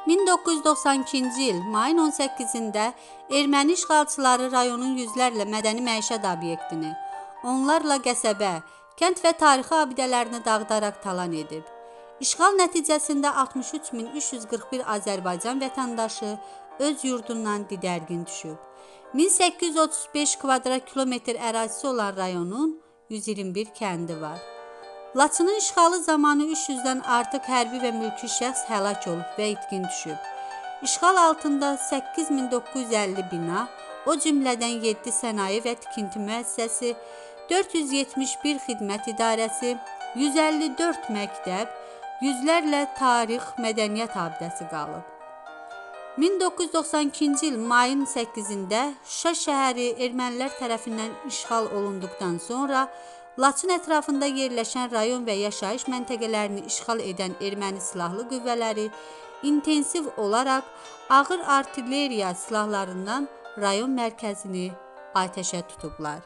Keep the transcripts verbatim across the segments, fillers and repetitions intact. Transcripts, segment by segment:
min doqquz yüz doxsan ikinci il mayın on səkkizində erməni işğalçıları rayonun yüzlərlə mədəni məişət obyektini, onlarla qəsəbə, kənd və tarixi abidələrini dağıdaraq talan edib. İşğal nəticəsində altmış üç min üç yüz qırx bir Azərbaycan vətəndaşı öz yurdundan didərgin düşüb. min səkkiz yüz otuz beş kvadrat kilometr ərazisi olan rayonun yüz iyirmi bir kəndi var. Laçının işğalı zamanı üç yüzdən artıq hərbi və mülki şəxs həlak olub və itkin düşüb. İşğal altında səkkiz min doqquz yüz əlli bina, o cümlədən yeddi sənaye və tikinti müəssisəsi, dörd yüz yetmiş bir xidmət idarəsi, yüz əlli dörd məktəb, yüzlərlə tarix, mədəniyyət abidəsi qalıb. min doqquz yüz doxsan ikinci il mayın səkkizində Şuşa şəhəri ermənilər tərəfindən işğal olunduqdan sonra Laçın ətrafında yerləşən rayon və yaşayış məntəqələrini işğal edən erməni silahlı qüvvələri intensiv olaraq ağır artilleriya silahlarından rayon mərkəzini atəşə tutublar.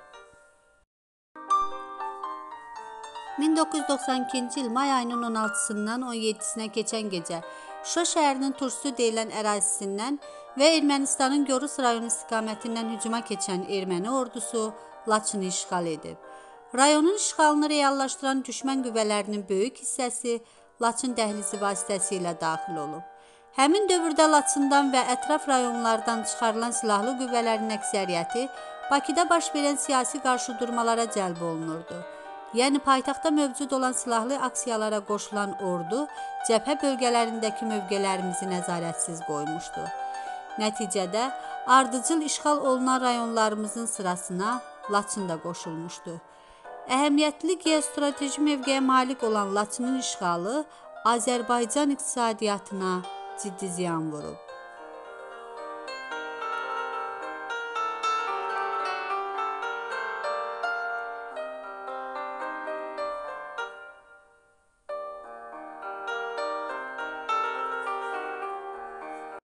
min doqquz yüz doxsan ikinci il may ayının on altısından on yeddisinə keçən gecə Şuşa şəhərinin Tursu deyilən ərazisindən və Ermənistanın Gorus rayonu istiqamətindən hücuma keçən erməni ordusu Laçını işğal edib. Rayonun işğalını reallaşdıran düşmən qüvvələrinin böyük hissəsi Laçın dəhlizi vasitəsilə daxil olub. Həmin dövrdə Laçından və ətraf rayonlardan çıxarılan silahlı qüvvələrin əksəriyyəti Bakıda baş verən siyasi qarşıdurmalara cəlb olunurdu. Yəni paytaxtda mövcud olan silahlı aksiyalara qoşulan ordu cəbhə bölgələrindəki mövqelərimizi nəzarətsiz qoymuşdu. Nəticədə ardıcıl işğal olunan rayonlarımızın sırasına Laçın da qoşulmuşdu. Əhəmiyyətli geostrateji mövqeyə malik olan Laçının işğalı Azərbaycan iqtisadiyyatına ciddi ziyan vurub.